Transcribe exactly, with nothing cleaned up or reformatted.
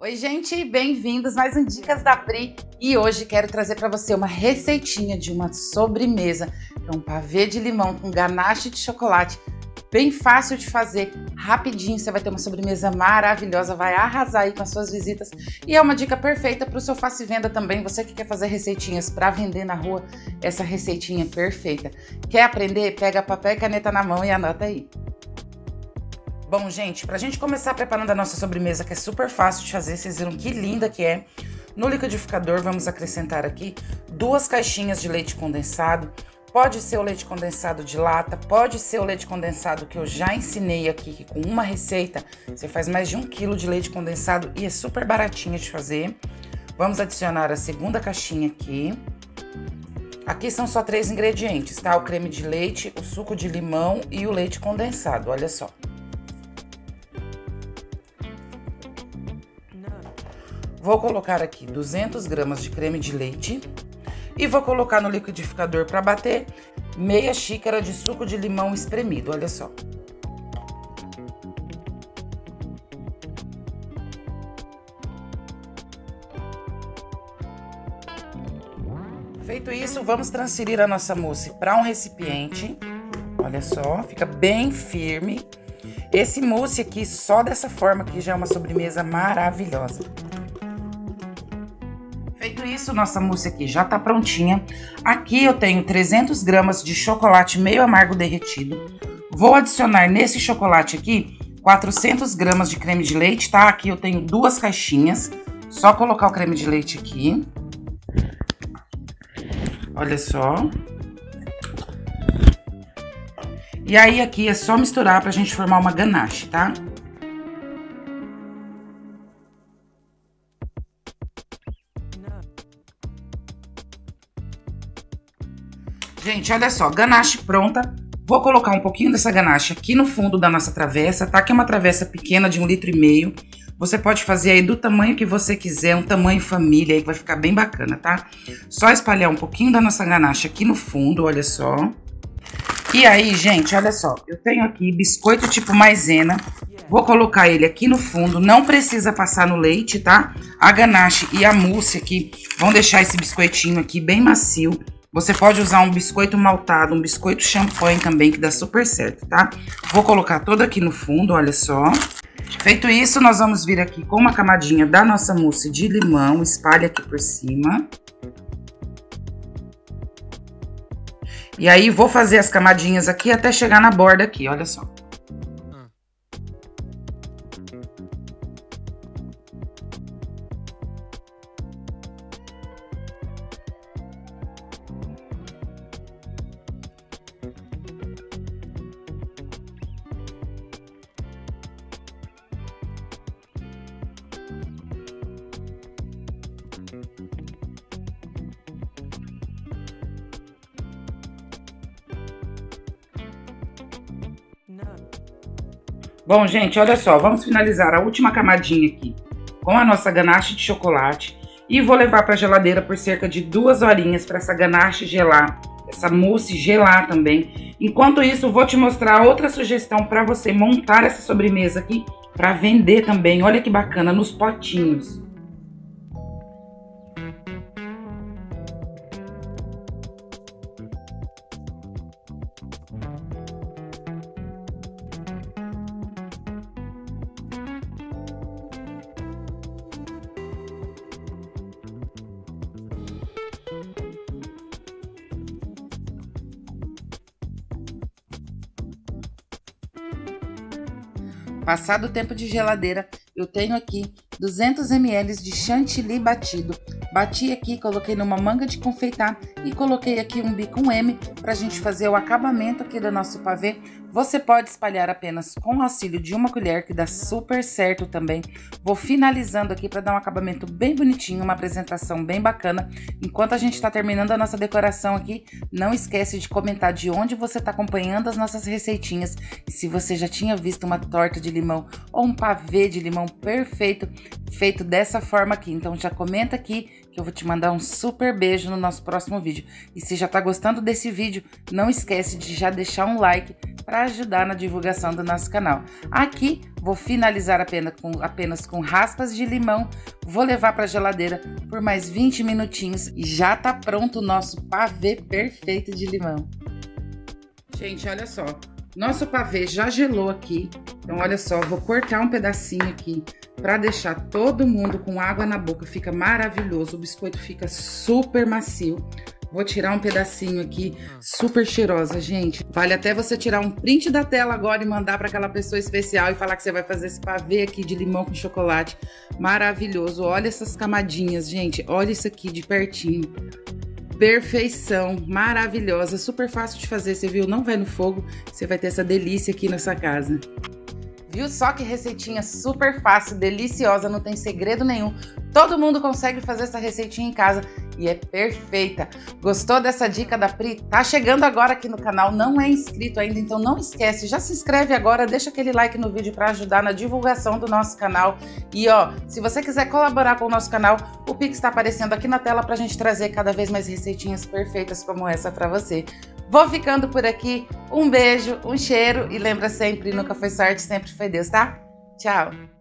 Oi gente, bem-vindos mais um Dicas da Pri e hoje quero trazer para você uma receitinha de uma sobremesa, que é um pavê de limão com ganache de chocolate, bem fácil de fazer, rapidinho, você vai ter uma sobremesa maravilhosa, vai arrasar aí com as suas visitas e é uma dica perfeita para o seu Faça e Venda também, você que quer fazer receitinhas para vender na rua, essa receitinha é perfeita. Quer aprender? Pega papel e caneta na mão e anota aí. Bom, gente, pra gente começar preparando a nossa sobremesa, que é super fácil de fazer, vocês viram que linda que é. No liquidificador, vamos acrescentar aqui duas caixinhas de leite condensado. Pode ser o leite condensado de lata, pode ser o leite condensado que eu já ensinei aqui, que com uma receita você faz mais de um quilo de leite condensado e é super baratinho de fazer. Vamos adicionar a segunda caixinha aqui. Aqui são só três ingredientes, tá? O creme de leite, o suco de limão e o leite condensado, olha só. Vou colocar aqui duzentas gramas de creme de leite e vou colocar no liquidificador para bater meia xícara de suco de limão espremido, olha só. Feito isso, vamos transferir a nossa mousse para um recipiente, olha só, fica bem firme. Esse mousse aqui, só dessa forma aqui, já é uma sobremesa maravilhosa. Feito isso, nossa mousse aqui já tá prontinha. Aqui eu tenho trezentas gramas de chocolate meio amargo derretido. Vou adicionar nesse chocolate aqui quatrocentas gramas de creme de leite, tá? Aqui eu tenho duas caixinhas. Só colocar o creme de leite aqui. Olha só. E aí aqui é só misturar pra gente formar uma ganache, tá? Gente, olha só, ganache pronta. Vou colocar um pouquinho dessa ganache aqui no fundo da nossa travessa, tá? Que é uma travessa pequena de um litro e meio. Você pode fazer aí do tamanho que você quiser, um tamanho família aí que vai ficar bem bacana, tá? Só espalhar um pouquinho da nossa ganache aqui no fundo, olha só. E aí, gente, olha só, eu tenho aqui biscoito tipo maisena. Vou colocar ele aqui no fundo, não precisa passar no leite, tá? A ganache e a mousse aqui vão deixar esse biscoitinho aqui bem macio. Você pode usar um biscoito maltado, um biscoito champanhe também, que dá super certo, tá? Vou colocar todo aqui no fundo, olha só. Feito isso, nós vamos vir aqui com uma camadinha da nossa mousse de limão, espalha aqui por cima. E aí, vou fazer as camadinhas aqui até chegar na borda aqui, olha só. Bom, gente, olha só, vamos finalizar a última camadinha aqui com a nossa ganache de chocolate e vou levar para a geladeira por cerca de duas horinhas para essa ganache gelar, essa mousse gelar também. Enquanto isso, vou te mostrar outra sugestão para você montar essa sobremesa aqui para vender também. Olha que bacana, nos potinhos. Passado o tempo de geladeira, eu tenho aqui duzentos mililitros de chantilly batido. Bati aqui, coloquei numa manga de confeitar e coloquei aqui um bico um M para a gente fazer o acabamento aqui do nosso pavê. Você pode espalhar apenas com o auxílio de uma colher, que dá super certo também. Vou finalizando aqui para dar um acabamento bem bonitinho, uma apresentação bem bacana. Enquanto a gente está terminando a nossa decoração aqui, não esquece de comentar de onde você está acompanhando as nossas receitinhas. E se você já tinha visto uma torta de limão ou um pavê de limão perfeito, feito dessa forma aqui. Então já comenta aqui que eu vou te mandar um super beijo no nosso próximo vídeo. E se já tá gostando desse vídeo, não esquece de já deixar um like, para ajudar na divulgação do nosso canal. Aqui vou finalizar apenas com, apenas com raspas de limão, vou levar para a geladeira por mais vinte minutinhos e já tá pronto o nosso pavê perfeito de limão. Gente, olha só, nosso pavê já gelou aqui, então olha só, vou cortar um pedacinho aqui para deixar todo mundo com água na boca, fica maravilhoso, o biscoito fica super macio. Vou tirar um pedacinho aqui, super cheirosa, gente. Vale até você tirar um print da tela agora e mandar para aquela pessoa especial e falar que você vai fazer esse pavê aqui de limão com chocolate. Maravilhoso. Olha essas camadinhas, gente. Olha isso aqui de pertinho. Perfeição, maravilhosa, super fácil de fazer, você viu? Não vai no fogo, você vai ter essa delícia aqui na sua casa. Viu só que receitinha super fácil, deliciosa, não tem segredo nenhum. Todo mundo consegue fazer essa receitinha em casa e é perfeita. Gostou dessa dica da Pri? Tá chegando agora aqui no canal, não é inscrito ainda, então não esquece, já se inscreve agora, deixa aquele like no vídeo para ajudar na divulgação do nosso canal. E ó, se você quiser colaborar com o nosso canal, o Pix está aparecendo aqui na tela pra gente trazer cada vez mais receitinhas perfeitas como essa para você. Vou ficando por aqui, um beijo, um cheiro e lembra sempre, nunca foi sorte, sempre foi Deus, tá? Tchau!